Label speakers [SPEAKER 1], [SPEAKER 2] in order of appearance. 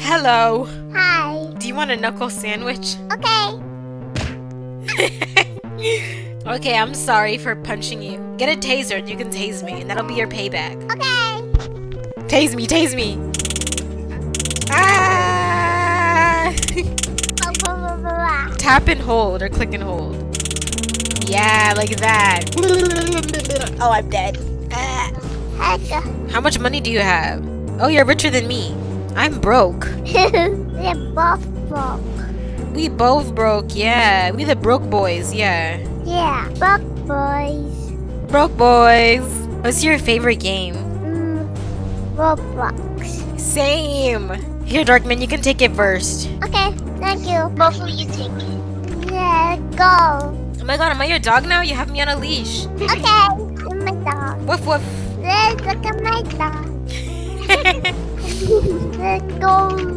[SPEAKER 1] Hello.
[SPEAKER 2] Hi.
[SPEAKER 1] Do you want a knuckle sandwich?
[SPEAKER 2] Okay.
[SPEAKER 1] Okay, I'm sorry for punching you. Get a taser and you can tase me, and that'll be your payback.
[SPEAKER 2] Okay.
[SPEAKER 1] Tase me, tase me. Ah! Tap and hold or click and hold. Yeah, like that. Oh, I'm dead. Ah. How much money do you have? Oh, you're richer than me. I'm broke.
[SPEAKER 2] We're both broke.
[SPEAKER 1] We both broke, yeah. We the broke boys, yeah.
[SPEAKER 2] Yeah, broke boys.
[SPEAKER 1] Broke boys. What's your favorite game?
[SPEAKER 2] Roblox.
[SPEAKER 1] Same. Here, Darkman, you can take it first.
[SPEAKER 2] Okay, thank you. Both of you take it. Yeah, go.
[SPEAKER 1] Oh my god, am I your dog now? You have me on a leash.
[SPEAKER 2] Okay, you're my dog.
[SPEAKER 1] Woof woof.
[SPEAKER 2] Let's look at my dog. Let's go.